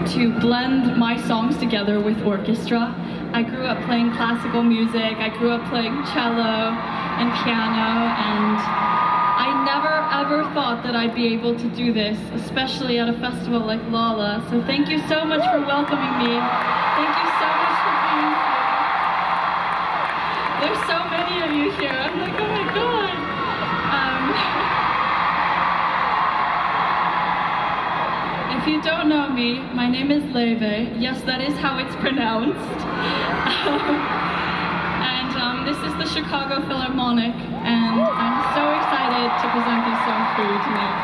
to blend my songs together with orchestra. I grew up playing classical music, I grew up playing cello and piano, and I never ever thought that I'd be able to do this, especially at a festival like Lolla. So thank you so much for welcoming me. Thank you so much for being here. There's so many of you here. I'm like, oh my god. If you don't know me, my name is Leve. Yes, that is how it's pronounced. And this is the Chicago Philharmonic, and I'm so excited to present this song for you tonight.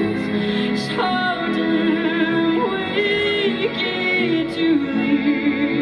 To